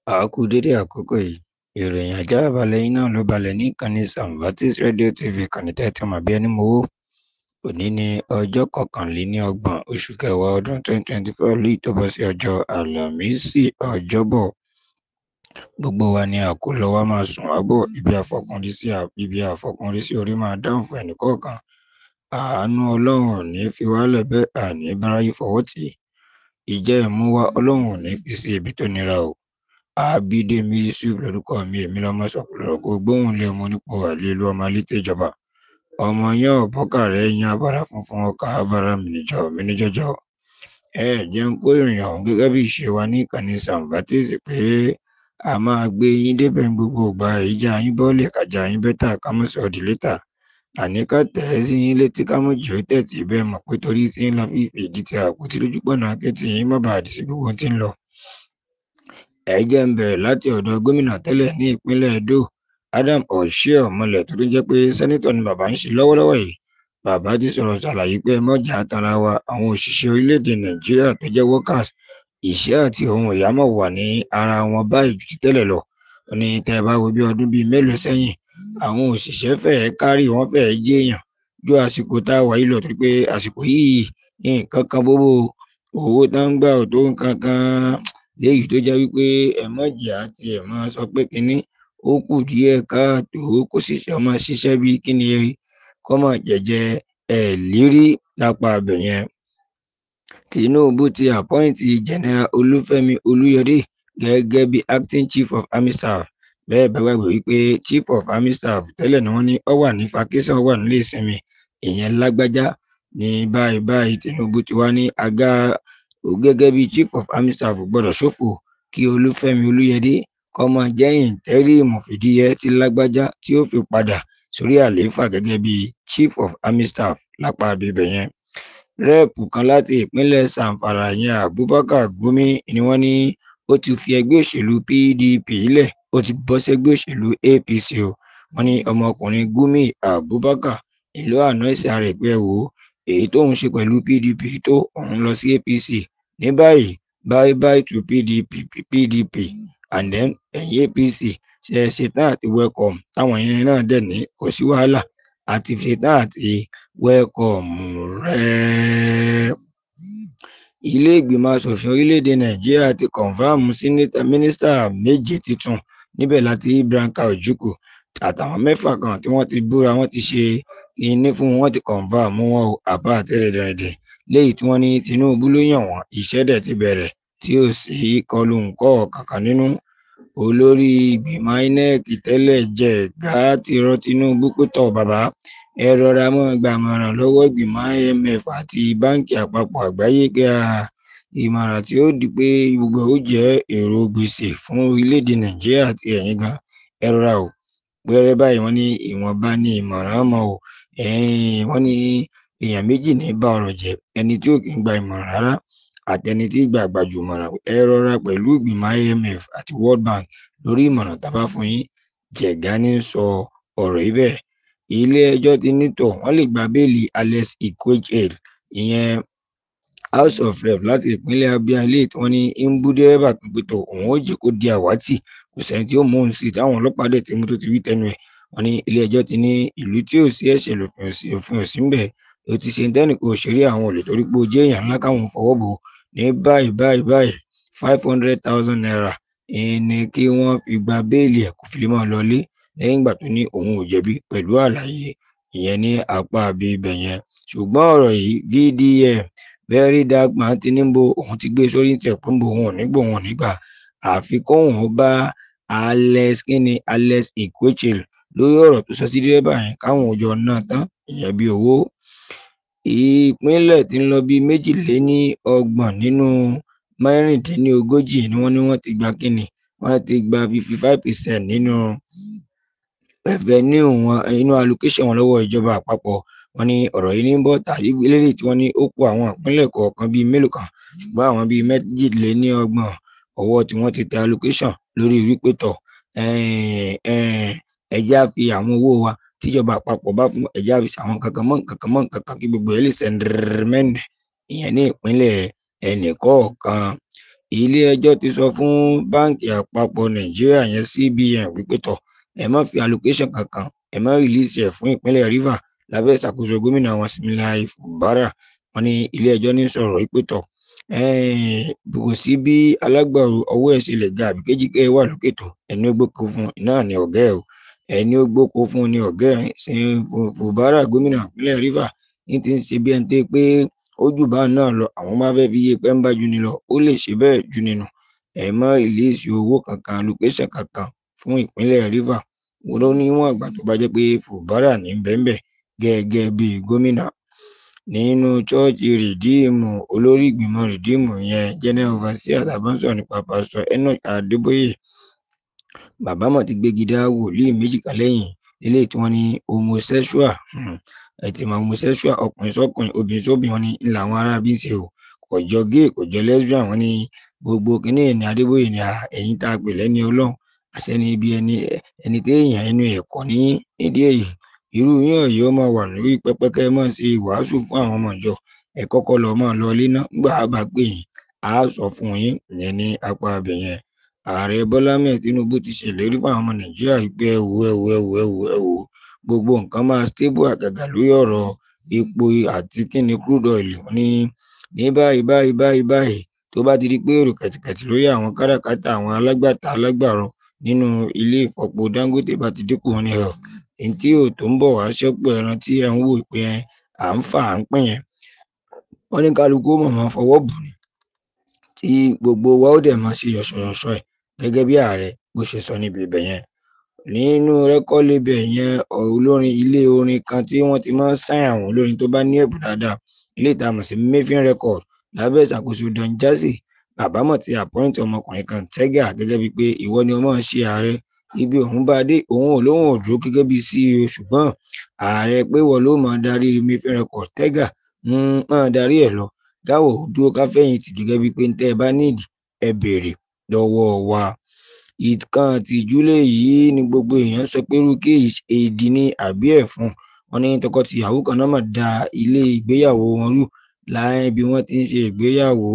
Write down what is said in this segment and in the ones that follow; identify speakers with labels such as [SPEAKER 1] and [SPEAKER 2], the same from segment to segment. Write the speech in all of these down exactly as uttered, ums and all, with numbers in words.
[SPEAKER 1] A kú dédé àkókò yìí. Ìròyìn àjábálẹ̀ yín náà ló balẹ̀ ní ìkànnì Baptist Radio T V ìkànnì tẹ́tí mọ̀ bí ẹni mowó. Òní ni ọjọ́ kọkànléníọgbọ̀n oṣù kẹwàá ọdún twenty twenty-four léyìí tó bọ́ sí ọjọ́ Àlàmísì ọjọ́bọ̀. Gbogbo wa ni àkólọ wa máa sùn wá bọ̀ ibi àfọkùnrin sí ibi àfọkùnrin sí orí máa dáhùn fún ẹnìkọ̀ọ̀kan. Àánú Ọlọ́run ò ní fi wálẹ̀ bẹ́ẹ̀ àní báráyé fọwọ́ tì í. Ìjẹ́ ìmú wa Ọlọ́run ò ní fi sí ibi tó nira o. Abídèmí Yusuf lórúkọ mi, èmi lọmọ sọ̀pọ̀lọ̀ kó gbóhùn lé ọmọ nípò àlélu ọmọ alétè ìjọba. Ọmọ yẹn ọ̀bọ́kà rẹ̀ yan abara funfun ọkà abara mìníjọ mìníjọjọ. Ẹ jẹ́ ń kó ìròyìn ọ̀hún gẹ́gẹ́ bí ìṣe wa ní ìkànnì Baptist pé a máa gbé yín débẹ̀ gbogbo ìgbà ìjà yín bọ́ọ̀lì kájà yín bẹ́tà kámọ́sọ̀ ọ̀dì létà. Àní ká tẹ̀ ẹ́ sí yín létí kámọ́jì ó tẹ̀tì bẹ́ẹ̀ mọ̀ pé torí tí ń la fífi ìdí ti àpótí lójúpọ̀nà akéètì yín má bàa dì sí gbogbo tí ń lọ. Ẹ jẹ́ ń bẹ̀rẹ̀ láti ọ̀dọ̀ gómìnà tẹ́lẹ̀ ní ìpínlẹ̀ Edo Adam Oshiomhole tó tún jẹ́ pé sẹ́nítọ̀ ni bàbá ń ṣe lọ́wọ́lọ́wọ́ yìí. Bàbá ti sọ̀rọ̀ ṣàlàyé pé ẹ mọ̀jà tara wa àwọn òṣìṣẹ́ orílẹ̀-èdè Nàìjíríà tó jẹ́ workers ìṣẹ́ àti ohun ìyámọ̀ wà ní ara wọn báyìí ju ti tẹ́lẹ̀ lọ. Ó ní tẹ́ ẹ bá wo bí ọdún bíi mélòó sẹ́yìn àwọn òṣìṣẹ́ fẹ́ẹ́ kárì wọ́n fẹ́ẹ́ jéèyàn ju àsìkò tá a wà yìí lọ torí pé àsìkò yìí nǹkan kan bóbó owó tá ń gbà ò tó nǹkan kan léyìí tó jẹ́ wípé ẹ̀mọ́jì àti ẹ̀mọ́ sọ pé kínní ó kù díẹ̀ káàtó kó ṣiṣẹ́ ọmọ ṣiṣẹ́ bíi kíni rí kọ́mọ jẹ̀jẹ̀ ẹ̀ lérí lápá abẹ̀ yẹn. Tinubu ti àpọ́ìntì General Olúfẹ́mi Olúyọdé gẹ́gẹ́ bí acting chief of army staff. Bẹ́ẹ̀ bá gbàgbé wípé chief of army staff tẹ́lẹ̀ ni wọ́n ní ó wà ní vacation wà nílé ìsinmi ìyẹn lágbájá ní báyìí báyìí Tinubu ti wá ní àga gẹ́gẹ́ bí chief of army staff gbọ́dọ̀ ṣòfò kí Olúfẹ́mi Olúyọdé kó máa jẹ́ ìntẹ́rìmù fìdíhẹ tí lágbájá tí ó fi padà sórí àlééfà gẹ́gẹ́ bí chief of army staff lápá abibẹ̀ yẹn. Rẹ́ẹ̀pù kan láti ìpínlẹ̀ Zamfara yẹn Abubakar Gumi ni wọ́n ní ó ti fi ẹgbẹ́ òṣèlú P D P lẹ̀ ó ti bọ́ sẹ́gbẹ́ òṣèlú A P C o. Wọ́n ní ọmọkùnrin Gumi Abubakar ìlú àná ẹ̀sẹ̀ rẹ̀ pé wò ó èyí tóun ṣe pẹ̀lú P D P tó òun lọ sí A P C ní báyìí bye bye to P D P P D P and then ẹ̀yìn A P C ṣe ṣetán àti welcome táwọn yẹn náà dẹ̀ ní kò sí wàhálà àti ṣetán àti welcome rẹ̀. Ilé ìgbìmọ̀ asòfin orílẹ̀-èdè Nàìjíríà ti kọ̀nfàmù mínísítà méje tuntun níbẹ̀ láti Branka Ojukwu àtàwọn mẹ́fà kan tí wọ́n ti búra wọ́n ti ṣe kinní fún wọn ti kọ̀nfàmù wọn o àbá àti rẹ̀dẹ̀rẹ̀dẹ̀ léyìí tí wọ́n ní Tinubu ló yàn wọ́n ìṣẹ́dẹ̀ ti bẹ̀rẹ̀ tí ó sì kọlù ńkọ́ kankan nínú. Olórí ìgbìmọ̀ I N E C tẹ́lẹ̀ Jẹ̀gá ti rọ Tinubu pé tọ̀ bàbá ẹ rọra mọ́ gbàmọ̀ràn lọ́wọ́ ìgbìmọ̀ I M F àti báńkì àpapọ̀ àgbáyé pé ìmọ̀ràn tí ó di pé gbogbo ó jẹ́ èrò gbèsè fún orílẹ̀-èdè Nàìjíríà àti ẹ̀yin gan ẹ rọra o. Pẹ́rẹ́ báyìí wọ́n ní ìwọ̀nba ní ìmọ̀ràn mọ́ o. Wọ́n ní èèyàn méjì ní bá ọ̀rọ̀ jẹ́ ẹni tí ò kì í gba ìmọ̀ràn rárá àtẹni tí gbà gbàjù ìmọ̀ràn ẹ rọra pẹ̀lú ìgbìmọ̀ I M F àti World Bank lórí ìmọ̀ràn tá a bá fún yín. Jẹ̀gá ní sọ ọ̀rọ̀ yìí bẹ́ẹ̀. Ilé ẹjọ́ ti nítọ̀ wọ́n lè gba béèlì Alex Ikwechel ìyẹn House of Rep láti ìpínlẹ̀ Abia ilé tí wọ́n ní ń bú dẹ́rẹ́bà tó pé tó òun ó jẹ́ kó di àwátì kò sẹ́ni tí ó mú òun sí táwọn ọlọ́pàá dẹ̀ ti mú tó ti wí tẹnu ẹ̀. Wọ́n ní ilé ẹjọ́ ti ní ìlú tí ò sí ẹ̀ṣẹ̀ lòfin òsì ń bẹ̀ ó ti ṣe tẹ́nìkan òṣèré àwọn olè torí pé ó jẹ́ èèyàn ńlá káwọn fọwọ́ bò ní báyìí báyìí báyìí five hundred thousand naira ní kí wọ́n fi gba béèlì ẹ̀ kó fi lè máa lọlé lẹ́yìn ìgbà tó ní òun ò jẹ̀bi pẹ̀lú àlàyé ìyẹn ní apá àbí ibẹ̀ yẹn. Ṣùgbọ́n ọ̀rọ̀ yìí V D M very dark man Tinubu òun ti gbé sórí ìtẹ̀ pé òun ò ní gbọ́ òun ò ní gbà àfi kóun bá Alex kíni Alex Ikwechel lórí ọ̀rọ̀ tó sọ sí dírẹ́bà yẹn káwọn òjò náà tán ìyẹn bí owó. Ìpínlẹ̀ tí ń lọ bí méjìléní ọgbọ̀n nínú mẹ́rìndínlógójì ni wọ́n ní wọ́n ti gba kíni wọ́n ti gba fifty five percent nínú revenue wọn inú allocation wọn lọ́wọ́ ìjọba àpapọ̀. Wọ́n ní ọ̀rọ̀ yìí ní ń bọ̀ tàbí lélẹ̀ tí wọ́n ní ó kó àwọn ìpínlẹ̀ kọ̀ọ̀kan bíi mélòó kan ṣùgbọ́n àwọn bíi méjìléní ọgbọ̀n ọwọ́ tí wọ́n ti tẹ allocation lórí wípé tọ̀ ẹ̀já fi àwọn owó wa tíjọba àpapọ̀ bá fún ẹ̀já fi àwọn kankan mọ́ kankan mọ́ kankan kí gbogbo ẹ̀ lè sẹ́ndẹ̀rẹ̀mẹ́ndẹ̀ ìyẹn ní ìpínlẹ̀ ẹnì kọ̀ọ̀kan. ilé-ẹjọ́ ti sọ fún báǹkì àpapọ̀ nàìjíríà yẹn C B N wípé tọ̀ ẹ má fi allocation kankan ẹ má rìlíìsì ẹ̀ fún ìpínlẹ̀ Rivers lábẹ́ ìṣàkóso gómìnà wọn Siminalayi Fubara. Wọ́n ní ilé-ẹjọ́ ní sọ̀rọ̀ wípé tọ̀ kò sí bí alágbàro ọwọ́ ẹ̀ ṣe lè ga àbí kéjìké wà lókè tó ẹni ó gbóko fún náà ní ọ̀gá ẹ̀ o ẹni ó gbóko fún ní ọ̀gá ẹ̀ ṣe Fubara gómìnà ìpínlẹ̀ Rivers ní ti ń ṣe bí ẹni tó pé ó jù bá náà lọ àwọn máa fẹ́ fi yé pé ń bá jù ní lọ ó lè ṣe bẹ́ẹ̀ jù nínú ẹ̀ mọ́ rìlíìsì owó kankan allocation kankan fún ìpínlẹ̀ Rivers wọn ló níwọ̀n àgbà tó bá jẹ́ pé Fubara ní bẹ́ẹ̀ gẹ́gẹ́ bí gómìnà. Nínú ṣọ́ọ̀ṣì rìdíìmù olórí ìgbìmọ̀ rìdíìmù yẹn general overseer àtàbọ̀nsọ̀ nípa pásítọ̀ Enoch Adébóyè bàbá mọ̀ ti gbégi dá wòlíì méjì kan lẹ́yìn nílé tí wọ́n ní homosexual ẹ̀ tí mọ̀ homosexual ọkùnrin sọ́kùnrin obìnrin sóbìnrin wọn ní ńlá àwọn ará bí ń ṣe o kò jọ gay kò jọ lesbian wọn ní gbogbo kínní ní Adébóyè ní ẹ̀yìn tá a pè lẹ́ni ọlọ́run àṣẹni ibi ẹni ẹni téèyàn ẹnu ẹ̀kọ́ ní nídìí èyí irú yín ọ̀yọ́ máa wà lórí pẹ́pẹ́kẹ́ máa ṣe ìwàásù fún àwọn ọmọ ìjọ ẹ kọ́kọ́ lọ máa lọ ilé náà gbà á bá pè yín á sọ fún yín ìyẹn ní apá abẹ yẹn. Ààrẹ Bọ́lá mẹ́ẹ̀ Tinubu ti ṣèlérí fún àwọn ọmọ Nàìjíríà pé ẹwù ẹwù ẹwù ẹwù ẹwù gbogbo nǹkan máa stable àgàgà lórí ọ̀rọ̀ epo àti kíni crude oil wọn ní ní báyìí báyìí báyìí báyìí tó bá ti di pé èrò kẹ̀tìkẹ̀tì lórí àwọn káràkátà àwọn alágbàtà alágbàrọ nínú ilé ìfọpo Dangote bá ti dínkù wọn ní ẹ̀ èyí tí ò tó ń bọ̀ wá ṣẹ́pọ̀ ẹran tí ẹ̀ ń wò pé à ń fà à ń pín yẹn wọ́n ní kálukú mọ̀mọ́ fọwọ́ bù ni tí gbogbo wa ó dẹ̀ máa ṣe yọ̀ṣọ̀yọ̀ṣọ̀ ẹ̀ gẹ́gẹ́ bí ààrẹ bó ṣe sọ níbi ibẹ̀ yẹn. Nínú rẹ́kọ́lébẹ̀ yẹn olórin ilé orin kan tí wọ́n ti máa ń sáìn àwọn olórin tó bá ní ẹ̀bùn dáadáa ilé ìtamọ̀ sí Mavin Record lábẹ́ ìṣàkóso Don Jazzy bàbá mọ̀ ti àpọ́ìntì ọmọkùnrin kan Tega gẹ́gẹ́ bíi pé ìwọ ni ọmọ ṣe ààrẹ ibi òun bá dé òun ò lóun ò dúró gẹ́gẹ́ bíi C E O ṣùgbọ́n ààrẹ pé wọ́n ló máa darí Mavin Record Tega máa darí ẹ̀ lọ káwọ̀ dúró káfẹ́yìntì gẹ́gẹ́ bíi pé ń tẹ́ ẹ bá nídìí ẹ béèrè lọ́wọ́ wa. Ìkan àtijú léyìí ni gbogbo èèyàn sọ pé rúkè èdè ní àbí ẹ̀fún wọn ní tọkọtìyàwó kan náà mà da ilé ìgbéyàwó wọn rú láì bí wọ́n ti ń ṣe ìgbéyàwó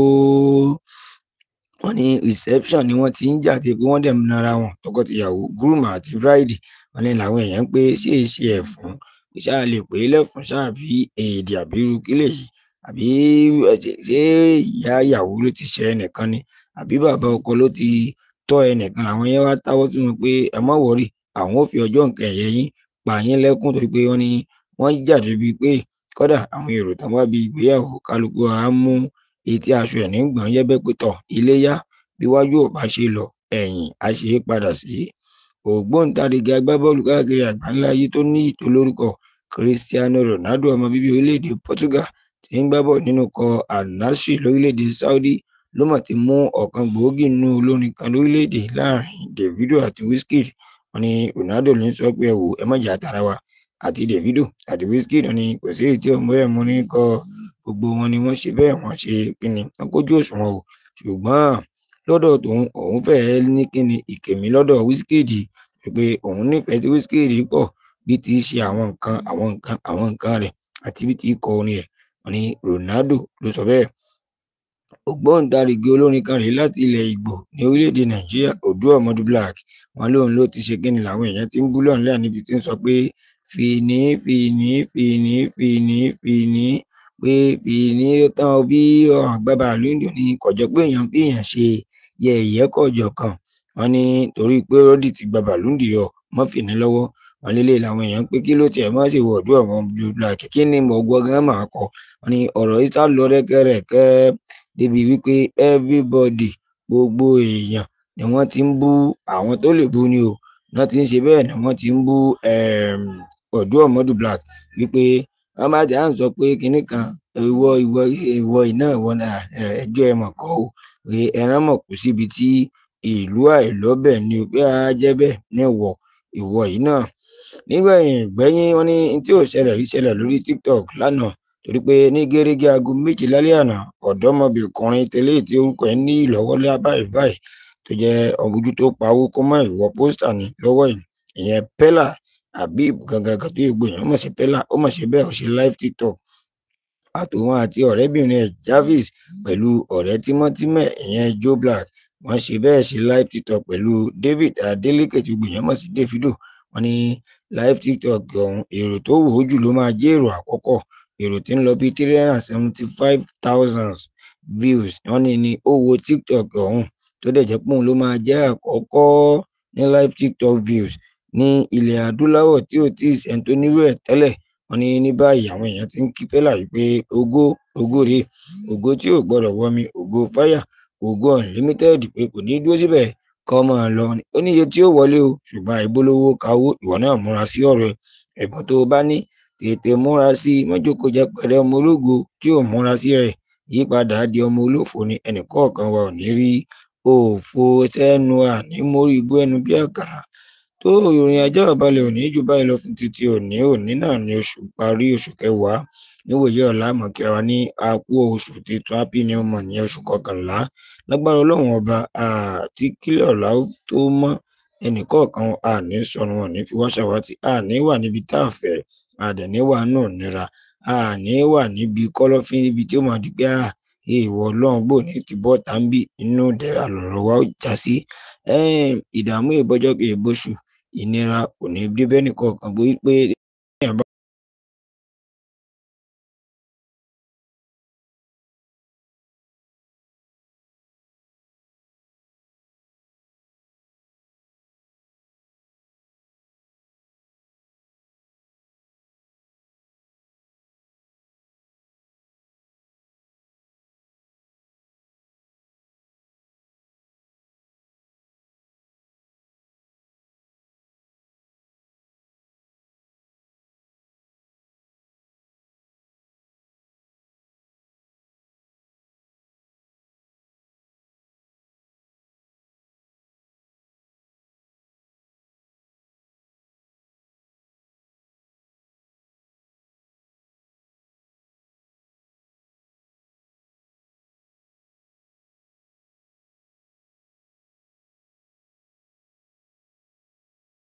[SPEAKER 1] wọn ní reception ni wọ́n ti ń jáde pé wọ́n dẹ̀ ń nara wọn tọkọtìyàwó groom àti bride wọn ní làwọn èèyàn pé ṣé é ṣe ẹ̀fún ṣáà lè pè é lẹ́fún ṣáà bí èdè àbí rúkè léyìí àbí ṣé ìyá ìyàwó ló ti ṣe ẹnìkan ni àbí bàbá ọkọ ló ti tọ́ ẹnìkan àwọn yẹn wá táwọ́ tí wọn pé ẹ má wọrí àwọn ò fi ọjọ́ nǹkan ẹ̀yẹ yín pa yín lẹ́kún torí pé wọ́n ní wọ́n jáde bíi pé kódà àwọn èrò tán wá bí ìgbéyàwó kálukú á mú etí aṣọ ẹ̀ nígbọ̀n yẹ́bẹ́ pé tọ̀ iléyá bí wájú ò bá ṣe lọ ẹ̀yìn á ṣe é padà sí. Ògbóǹtarìgì agbábọ́ọ̀lù káàkiri àgbáńlá ayé tó ní ìtò lórúkọ Cristiano Ronaldo ọmọ bíbí orílẹ̀-èdè Portugal tí ń gbábọ̀ nínú ikọ̀ Al Nassr lórílẹ̀-èdè Saudi ló mọ̀ ti mú ọ̀kan gbòógì nínú olórin kan lórílẹ̀‐èdè láàrin Davido àti Wizkid wọn ni Ronaldo ló ń sọ pé ẹ wò ẹ má jà tara wa àti Davido àti Wizkid wọn ni kò sí èyí tí ọmọ ẹ̀ mú ní kọ gbogbo wọn ni wọ́n ṣe bẹ́ẹ̀ wọ́n ṣe kíni wọ́n kójú òṣùwọ̀n o ṣùgbọ́n lọ́dọ̀ tòun òun fẹ́ẹ́ ní kíni ìkèmí lọ́dọ̀ Wizkid pé òun nífẹ̀ẹ́ sí Wizkid pọ̀ bí ti ṣe àwọn nǹkan àwọn nǹkan àwọn nǹkan rẹ̀ àti bí ti kọ orin ẹ̀ wọn ni Ronaldo ló sọ bẹ́ẹ̀. Ògbóǹtarìgì olórin kan rèé láti ilẹ̀ Ìgbò ní orílẹ̀-èdè Nàìjíríà Oduomodu Black wọn lóun ló ti ṣe kíni làwọn èèyàn ti ń bú lọ́nlẹ́ níbi tí ń sọ pé fìní fìní fìní fìní fìní pé fìní tán bí àgbàbà lóńdó ní kọjọ pé èèyàn bí èèyàn ṣe yẹ̀yẹ́ kọjọ kan wọn ní torí pé rọ́dì ti gba bàlúndì yọ mọ́ fìní lọ́wọ́ wọn lélẹ̀ làwọn èèyàn pé kí ló tiẹ̀ má ṣe wọ Oduomodu Black kí ni mo gbọ́ gan máa kọ wọn ní ọ̀rọ̀ yìí sá lọ rẹ́kẹ́rẹ́kẹ́ débi wípé everybody gbogbo èèyàn ni wọ́n ti ń bú àwọn tó lè bú ni o wọ́n ti ń ṣe bẹ́ẹ̀ ni wọ́n ti ń bú Oduomodu Black wípé wọ́n bá ti à ń sọ pé kinní kan ìwọ ìwọ ìwọ iná ìwọ náà ẹjọ́ ẹ mọ̀ kọ́ o pé ẹran mọ̀ kù síbi tí ìlú àìlọ́bẹ̀ ni o pé á jẹ́ bẹ́ẹ̀ ní ìwọ ìwọ yìí náà nígbẹ̀yìn gbẹ́yìn wọn ní tí ò ṣẹlẹ̀ rí ṣẹlẹ̀ lórí TikTok lánàá torí pé ní gẹ́gẹ́ aago méjì lálẹ́ àná ọ̀dọ́mọbìnrin tẹ́lẹ̀ tí orúkọ ẹ̀ ní ìlọ́wọ́lẹ́ báyìí báyìí tó jẹ́ ọ̀bùjú tó pawó kó mọ́ ìwọ pósítà ní lọ́wọ́ yìí ìyẹn Peller àbí gangan tó yẹ gbòyàn ó mọ̀ sí Peller ó mọ̀ sí bẹ́ẹ̀ ó ṣe live TikTok àtòun àti ọ̀rẹ́bìnrin ẹ̀ Jarvis pẹ̀lú ọ̀rẹ́ tímọ́tímọ́ ìyẹn Joe Black. Wọ́n ṣe bẹ́ẹ̀ ṣe live tiktok pẹ̀lú David Adeleke tí gbogbo èèyàn mọ̀ sí Davido. Wọ́n ní live tiktok ọ̀hún èrò tó wò ó jù ló máa jẹ́ èrò àkọ́kọ́. Èrò tí ń lọ bí three hundred seventy five thousand views wọ́n ní ní ó wo tiktok ọ̀hún, tó dẹ̀ jẹ́ pé òun ló máa jẹ́ àkọ́kọ́ ní live tiktok views ní ilẹ̀ adúláwọ̀ tí ò tí ì sẹ́ni tó nírú ẹ̀ tẹ́lẹ̀. Wọ́n ní ní báyìí àwọn èèyàn ti ń kí Peller wípé ògo ògo rèé, ògo tí ò gbọdọ̀ wọmi, ògo fire, ògo unlimited, pé kò ní dúró síbẹ̀ kọ́ máa lọ. Ó ní iye tí ó wọlé o, ṣùgbọ́n àìbólówó kawó, ìwọ náà múra sí ọ̀rọ̀ ẹ̀. Ẹ̀bùn tó o bá ní tètè múra sí i, mọ́jókòó jẹ́ pẹ̀lẹ́ ọmọ ológo tí ò múra sí rẹ̀. Yípadà di ọmọ olófo ni ẹnìkọ̀ọ̀kan wa ò ní rí òfo sẹ́nu àní mórí ibú ẹnu bí àkàrà. Tó ìròyìn ajá balẹ̀ òní jù báyìí lọ fún títí òní òní náà ní oṣù parí oṣù kẹwàá. Níwòye ọ̀la mọ̀ kíra wa ní àpò oṣù titun happy new month ní oṣù kọkànlá. Lágbára ọlọ́run ọba àti kílẹ̀ ọ̀la tó mọ́ ẹnìkọ̀ọ̀kan àní sọnù wọn ní fi wá ṣàwátì, àní wà níbi tá a fẹ́, àdẹ̀ní wà náà nira, àní wà níbi kọ́lọ́fín níbi tí ó máa di pé à èèwọ̀ ọlọ́run gbò ní ti bọ́ tàbí inú dẹ̀ra lọ̀rọ̀ wa ó já sí. Ìdààmú ìbọjọ́ kì í bóṣù, ìnira kò ní dé bẹ́ẹ̀ nìkọ̀ọ̀kan bó pé